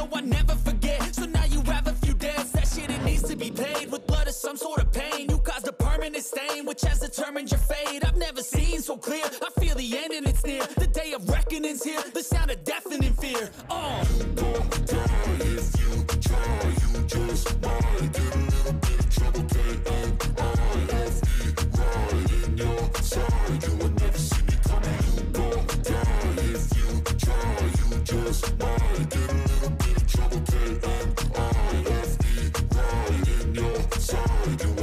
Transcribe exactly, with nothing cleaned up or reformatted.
so I never forget. So now you have a few debts, that shit it needs to be paid with blood or some sort of pain. You caused a permanent stain which has determined your fate. I've never seen so clear, I feel the end and it's near. The day of reckoning's here, the sound of deafening fear. Oh, you gon' die if you try, you just might get a little bit of trouble, K N I F E, right in your side. You will never see me coming. You gon' die if you try, you just might get a little bit of trouble, K N I F E, right in your side. You